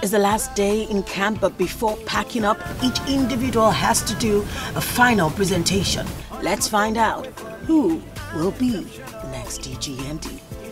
is the last day in camp, but before packing up, each individual has to do a final presentation. Let's find out who will be the next DGND.